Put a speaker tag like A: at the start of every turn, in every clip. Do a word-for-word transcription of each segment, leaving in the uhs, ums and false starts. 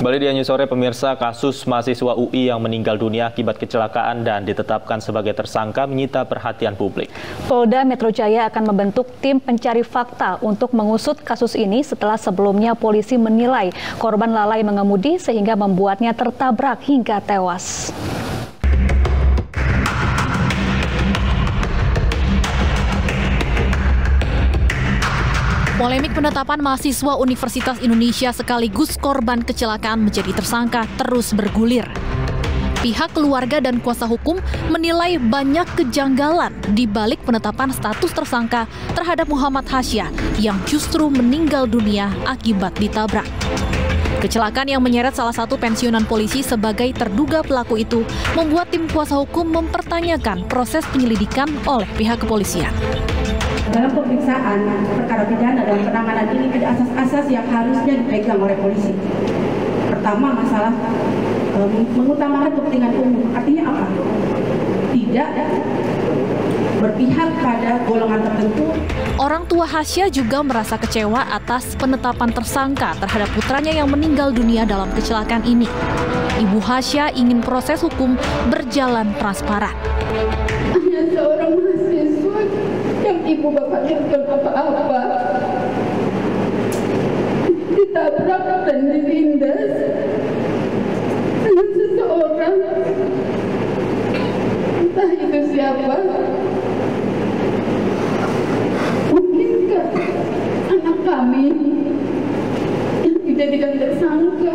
A: Kembali di News Sore pemirsa, kasus mahasiswa U I yang meninggal dunia akibat kecelakaan dan ditetapkan sebagai tersangka menyita perhatian publik.
B: Polda Metro Jaya akan membentuk tim pencari fakta untuk mengusut kasus ini setelah sebelumnya polisi menilai korban lalai mengemudi sehingga membuatnya tertabrak hingga tewas.
C: Polemik penetapan mahasiswa Universitas Indonesia sekaligus korban kecelakaan menjadi tersangka terus bergulir. Pihak keluarga dan kuasa hukum menilai banyak kejanggalan di balik penetapan status tersangka terhadap Muhammad Hasya yang justru meninggal dunia akibat ditabrak. Kecelakaan yang menyeret salah satu pensiunan polisi sebagai terduga pelaku itu membuat tim kuasa hukum mempertanyakan proses penyelidikan oleh pihak kepolisian.
D: Dalam pemeriksaan perkara pidana dan penanganan ini ada asas-asas yang harusnya dipegang oleh polisi. Pertama, masalah um, mengutamakan kepentingan umum. Artinya apa? Tidak berpihak pada golongan tertentu.
C: Orang tua Hasya juga merasa kecewa atas penetapan tersangka terhadap putranya yang meninggal dunia dalam kecelakaan ini. Ibu Hasya ingin proses hukum berjalan transparan.
D: Hanya seorang mahasiswa yang ibu bapaknya bukan apa-apa, ditabrak dan ditindas dengan seseorang, entah itu siapa. Mungkinkah anak kami yang dijadikan tersangka?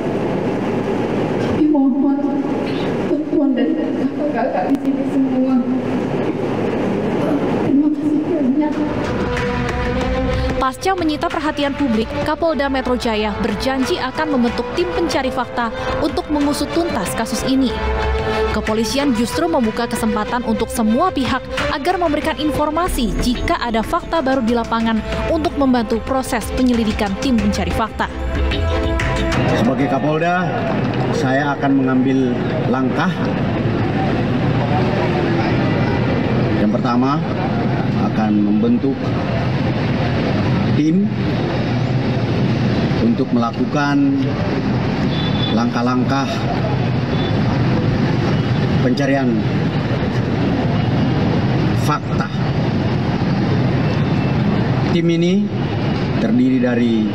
D: Kami mohon bantuan dari kakak-kakak di sini semua.
C: Pasca menyita perhatian publik, Kapolda Metro Jaya berjanji akan membentuk tim pencari fakta untuk mengusut tuntas kasus ini. Kepolisian justru membuka kesempatan untuk semua pihak agar memberikan informasi jika ada fakta baru di lapangan untuk membantu proses penyelidikan tim pencari fakta.
E: Sebagai Kapolda, saya akan mengambil langkah. Yang pertama, akan membentuk tim untuk melakukan langkah-langkah pencarian fakta. Tim ini terdiri dari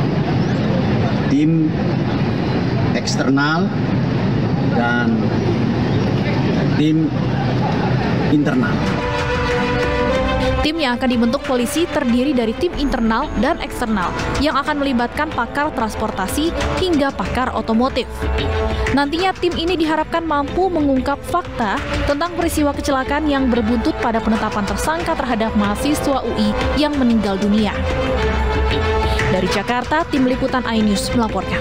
E: tim eksternal dan tim internal.
C: Tim yang akan dibentuk polisi terdiri dari tim internal dan eksternal yang akan melibatkan pakar transportasi hingga pakar otomotif. Nantinya tim ini diharapkan mampu mengungkap fakta tentang peristiwa kecelakaan yang berbuntut pada penetapan tersangka terhadap mahasiswa U I yang meninggal dunia. Dari Jakarta, tim liputan iNews melaporkan.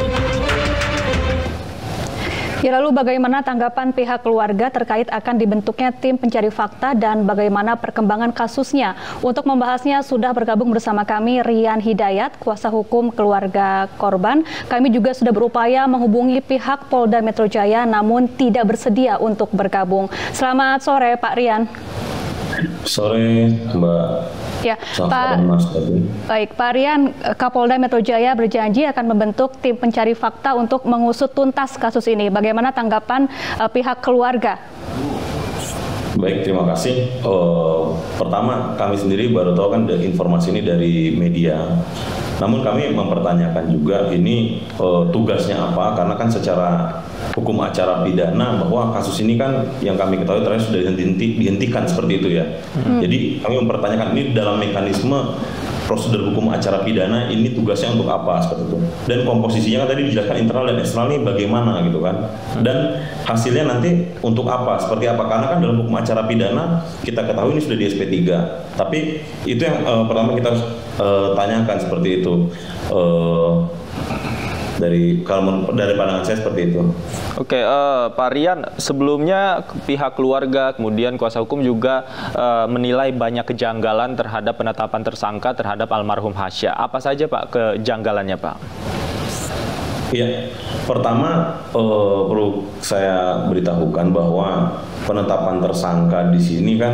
B: Ya, lalu bagaimana tanggapan pihak keluarga terkait akan dibentuknya tim pencari fakta dan bagaimana perkembangan kasusnya? Untuk membahasnya sudah bergabung bersama kami Rian Hidayat, kuasa hukum keluarga korban. Kami juga sudah berupaya menghubungi pihak Polda Metro Jaya namun tidak bersedia untuk bergabung. Selamat sore Pak Rian.
F: Sore Mbak.
B: Ya, Pak. Baik, Pak Rian, Kapolda Metro Jaya berjanji akan membentuk tim pencari fakta untuk mengusut tuntas kasus ini. Bagaimana tanggapan uh, pihak keluarga?
F: Baik, terima kasih. Uh, pertama, kami sendiri baru tahu kan informasi ini dari media. Namun kami mempertanyakan juga ini uh, tugasnya apa, karena kan secara hukum acara pidana bahwa kasus ini kan yang kami ketahui terakhir sudah dihenti, dihentikan seperti itu ya. Hmm. Jadi kami mempertanyakan ini dalam mekanisme prosedur hukum acara pidana ini tugasnya untuk apa seperti itu. Dan komposisinya kan tadi dijelaskan internal dan eksternal ini bagaimana gitu kan. Dan hasilnya nanti untuk apa, seperti apa, karena kan dalam hukum acara pidana kita ketahui ini sudah di S P tiga. Tapi itu yang uh, pertama kita harus uh, tanyakan seperti itu. Uh, dari kalau dari pandangan saya seperti itu.
A: Oke, uh, Pak Rian, sebelumnya pihak keluarga kemudian kuasa hukum juga uh, menilai banyak kejanggalan terhadap penetapan tersangka terhadap almarhum Hasya. Apa saja Pak kejanggalannya Pak?
F: Iya, pertama uh, perlu saya beritahukan bahwa penetapan tersangka di sini kan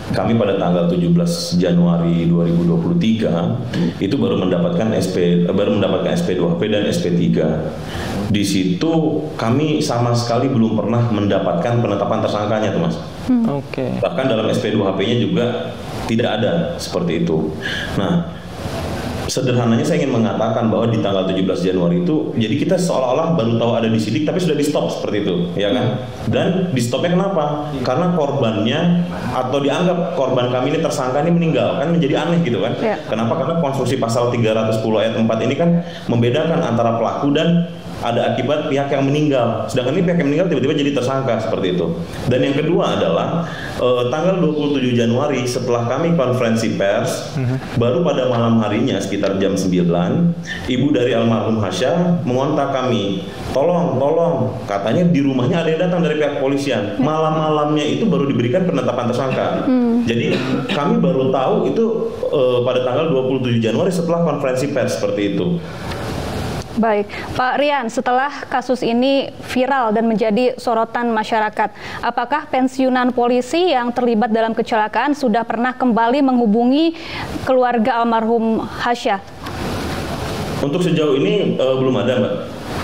F: kami pada tanggal tujuh belas Januari dua ribu dua puluh tiga itu baru mendapatkan S P baru mendapatkan S P dua P dan S P tiga. Di situ kami sama sekali belum pernah mendapatkan penetapan tersangkanya tuh Mas.
A: Hmm. Oke. Okay.
F: Bahkan dalam S P dua H P-nya juga tidak ada seperti itu. Nah, sederhananya saya ingin mengatakan bahwa di tanggal tujuh belas Januari itu, jadi kita seolah-olah baru tahu ada di sidik tapi sudah di stop seperti itu, ya kan? Dan di stopnya kenapa? Karena korbannya atau dianggap korban kami ini tersangka ini meninggal, kan menjadi aneh gitu kan? Ya. Kenapa? Karena konstruksi pasal tiga ratus sepuluh ayat empat ini kan membedakan antara pelaku dan ada akibat pihak yang meninggal. Sedangkan ini pihak yang meninggal tiba-tiba jadi tersangka seperti itu. Dan yang kedua adalah eh, tanggal dua puluh tujuh Januari setelah kami konferensi pers, uh-huh. baru pada malam harinya sekitar jam sembilan, ibu dari almarhum Hasya mengontak kami, tolong, tolong, katanya di rumahnya ada yang datang dari pihak kepolisian. Malam-malamnya itu baru diberikan penetapan tersangka. Hmm. Jadi kami baru tahu itu eh, pada tanggal dua puluh tujuh Januari setelah konferensi pers seperti itu.
B: Baik, Pak Rian, setelah kasus ini viral dan menjadi sorotan masyarakat, apakah pensiunan polisi yang terlibat dalam kecelakaan sudah pernah kembali menghubungi keluarga almarhum Hasya?
F: Untuk sejauh ini uh, belum ada, Mbak.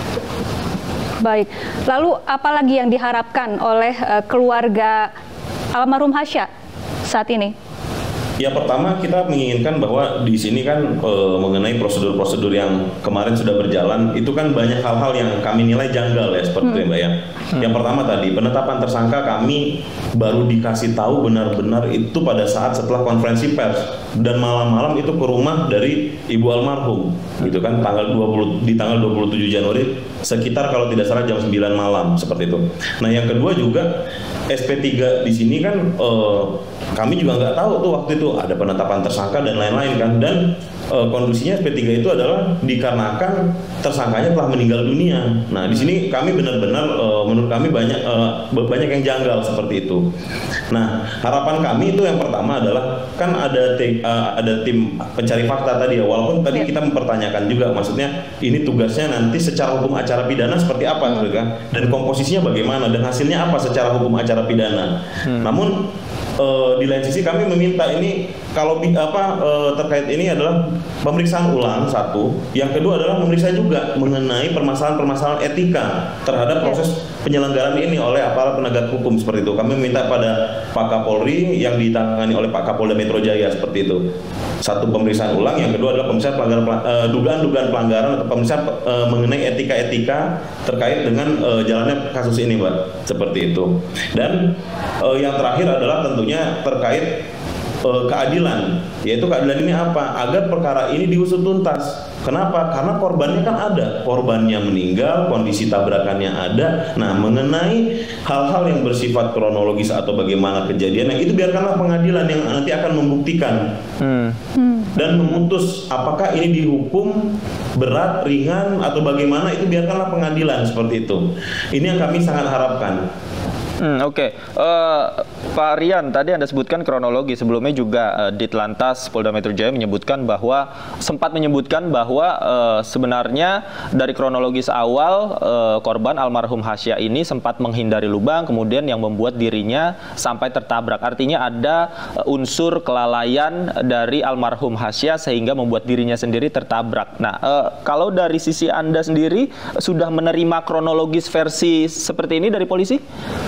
B: Baik, lalu apa lagi yang diharapkan oleh uh, keluarga almarhum Hasya saat ini?
F: Ya, pertama kita menginginkan bahwa di sini kan e, mengenai prosedur-prosedur yang kemarin sudah berjalan, itu kan banyak hal-hal yang kami nilai janggal ya, seperti hmm. itu ya Mbak ya. Hmm. Yang pertama tadi, penetapan tersangka kami baru dikasih tahu benar-benar itu pada saat setelah konferensi pers, dan malam-malam itu ke rumah dari ibu almarhum, gitu kan, tanggal dua puluh di tanggal dua puluh tujuh Januari sekitar kalau tidak salah jam sembilan malam seperti itu. Nah, yang kedua juga S P tiga di sini kan e, kami juga nggak tahu tuh waktu itu ada penetapan tersangka dan lain-lain kan, dan e, kondisinya S P tiga itu adalah dikarenakan tersangkanya telah meninggal dunia. Nah, di sini kami benar-benar e, menurut kami banyak e, banyak yang janggal seperti itu. Nah, harapan kami itu yang pertama adalah kan ada tim, e, ada tim pencari fakta tadi ya, walaupun tadi kita mempertanyakan juga, maksudnya ini tugasnya nanti secara hukum acara pidana seperti apa gitu kan, dan komposisinya bagaimana dan hasilnya apa secara hukum acara pidana. Hmm. Namun Uh, di lain sisi kami meminta ini kalau apa uh, terkait ini adalah pemeriksaan ulang satu, yang kedua adalah memeriksa juga mengenai permasalahan-permasalahan etika terhadap proses penyelenggaraan ini oleh aparat penegak hukum seperti itu. Kami meminta pada Pak Kapolri yang ditangani oleh Pak Kapolda Metro Jaya seperti itu. Satu, pemeriksaan ulang, yang kedua adalah pemeriksaan pelanggaran uh, dugaan-dugaan pelanggaran atau pemeriksaan uh, mengenai etika-etika terkait dengan uh, jalannya kasus ini, Mbak. Seperti itu. Dan uh, yang terakhir adalah tentunya terkait uh, keadilan, yaitu keadilan ini apa? Agar perkara ini diusut tuntas. Kenapa? Karena korbannya kan ada, korbannya meninggal, kondisi tabrakannya ada. Nah, mengenai hal-hal yang bersifat kronologis atau bagaimana kejadiannya, itu biarkanlah pengadilan yang nanti akan membuktikan hmm. dan memutus apakah ini dihukum berat, ringan, atau bagaimana, itu biarkanlah pengadilan seperti itu. Ini yang kami sangat harapkan.
A: Hmm, Oke, okay. uh, Pak Rian, tadi Anda sebutkan kronologi. Sebelumnya juga uh, Ditlantas Polda Metro Jaya menyebutkan bahwa sempat menyebutkan bahwa uh, sebenarnya dari kronologis awal uh, korban almarhum Hasya ini sempat menghindari lubang, kemudian yang membuat dirinya sampai tertabrak. Artinya ada uh, unsur kelalaian dari almarhum Hasya sehingga membuat dirinya sendiri tertabrak. Nah, uh, kalau dari sisi Anda sendiri sudah menerima kronologis versi seperti ini dari polisi?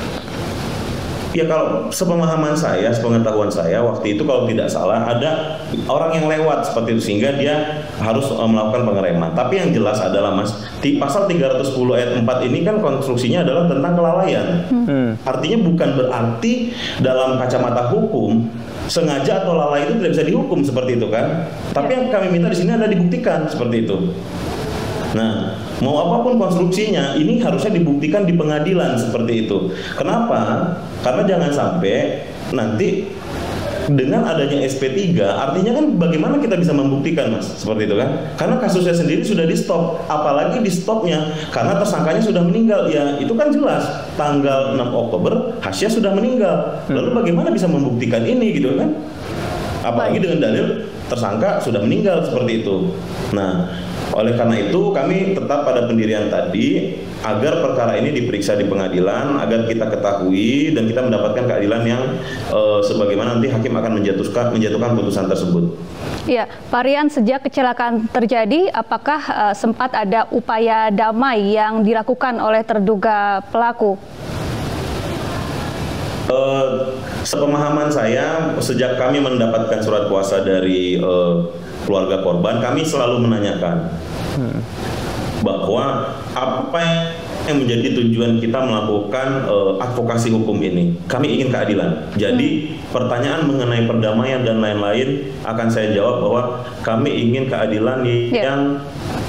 F: Ya, kalau sepemahaman saya, sepengetahuan saya, waktu itu kalau tidak salah ada orang yang lewat seperti itu sehingga dia harus uh, melakukan pengereman. Tapi yang jelas adalah, Mas, di pasal tiga ratus sepuluh ayat empat ini kan konstruksinya adalah tentang kelalaian. Hmm. Artinya bukan berarti dalam kacamata hukum sengaja atau lalai itu tidak bisa dihukum seperti itu kan. Tapi yang kami minta di sini adalah dibuktikan seperti itu. Nah, mau apapun konstruksinya, ini harusnya dibuktikan di pengadilan seperti itu. Kenapa? Karena jangan sampai nanti dengan adanya S P tiga, artinya kan bagaimana kita bisa membuktikan, Mas, seperti itu kan? Karena kasusnya sendiri sudah di stop, apalagi di stopnya karena tersangkanya sudah meninggal. Ya, itu kan jelas tanggal enam Oktober Hasya sudah meninggal. Lalu bagaimana bisa membuktikan ini gitu kan? Apalagi dengan dalil tersangka sudah meninggal seperti itu. Nah, Oleh karena itu kami tetap pada pendirian tadi agar perkara ini diperiksa di pengadilan, agar kita ketahui dan kita mendapatkan keadilan yang uh, sebagaimana nanti hakim akan menjatuhkan menjatuhkan putusan tersebut.
B: Ya, Pak Rian, sejak kecelakaan terjadi, apakah uh, sempat ada upaya damai yang dilakukan oleh terduga pelaku?
F: Uh, sepemahaman saya, sejak kami mendapatkan surat kuasa dari uh, keluarga korban, kami selalu menanyakan hmm. bahwa apa yang menjadi tujuan kita melakukan uh, advokasi hukum ini. Kami ingin keadilan. Jadi hmm. pertanyaan mengenai perdamaian dan lain-lain akan saya jawab bahwa kami ingin keadilan yeah. yang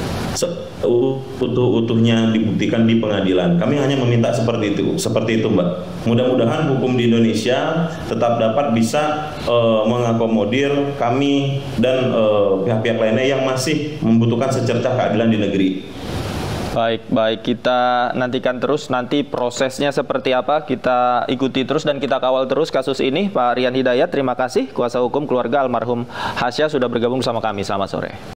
F: utuh-utuhnya dibuktikan di pengadilan. Kami hanya meminta seperti itu, seperti itu, Mbak. Mudah-mudahan hukum di Indonesia tetap dapat bisa uh, mengakomodir kami dan uh, pihak-pihak lainnya yang masih membutuhkan secercah keadilan di negeri.
A: Baik, baik, kita nantikan terus nanti prosesnya seperti apa, kita ikuti terus dan kita kawal terus kasus ini. Pak Rian Hidayat, terima kasih, kuasa hukum keluarga almarhum Hasya sudah bergabung bersama kami. Selamat sore.